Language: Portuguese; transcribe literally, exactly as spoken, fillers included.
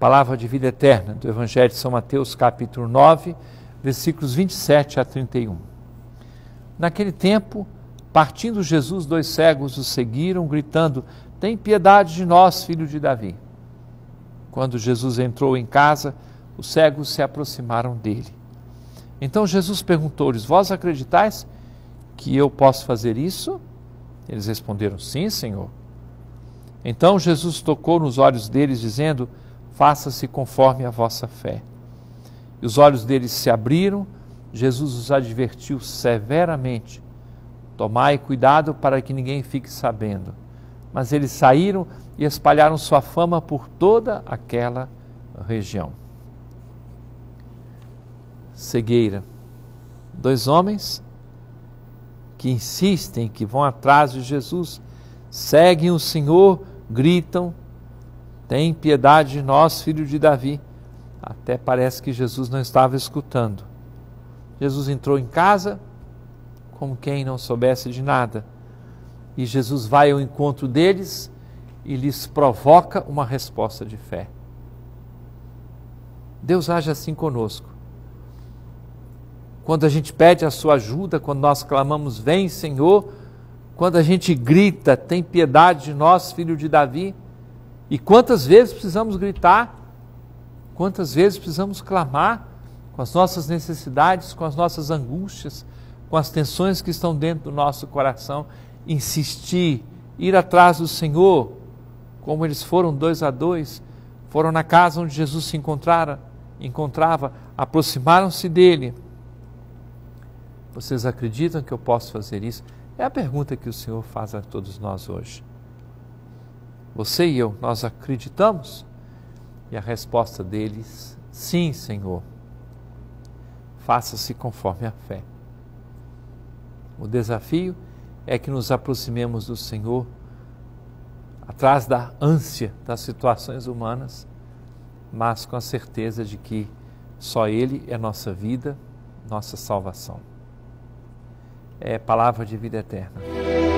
Palavra de vida eterna do Evangelho de São Mateus, capítulo nove, versículos vinte e sete a trinta e um. Naquele tempo, partindo Jesus, dois cegos o seguiram, gritando: tem piedade de nós, filho de Davi. Quando Jesus entrou em casa, os cegos se aproximaram dele. Então Jesus perguntou-lhes: vós acreditais que eu posso fazer isso? Eles responderam: sim, Senhor. Então Jesus tocou nos olhos deles, dizendo: faça-se conforme a vossa fé. E os olhos deles se abriram. Jesus os advertiu severamente: tomai cuidado para que ninguém fique sabendo. Mas eles saíram e espalharam sua fama por toda aquela região. Cegueira. Dois homens que insistem, que vão atrás de Jesus, seguem o Senhor, gritam: tem piedade de nós, filho de Davi. Até parece que Jesus não estava escutando. Jesus entrou em casa como quem não soubesse de nada. E Jesus vai ao encontro deles e lhes provoca uma resposta de fé. Deus age assim conosco. Quando a gente pede a sua ajuda, quando nós clamamos: vem, Senhor, quando a gente grita: tem piedade de nós, filho de Davi. E quantas vezes precisamos gritar, quantas vezes precisamos clamar com as nossas necessidades, com as nossas angústias, com as tensões que estão dentro do nosso coração, insistir, ir atrás do Senhor, como eles foram dois a dois, foram na casa onde Jesus se encontrara, encontrava, aproximaram-se dele. Vocês acreditam que eu posso fazer isso? É a pergunta que o Senhor faz a todos nós hoje. Você e eu, nós acreditamos? E a resposta deles: sim, Senhor. Faça-se conforme a fé. O desafio é que nos aproximemos do Senhor atrás da ânsia das situações humanas, mas com a certeza de que só Ele é nossa vida, nossa salvação. É palavra de vida eterna.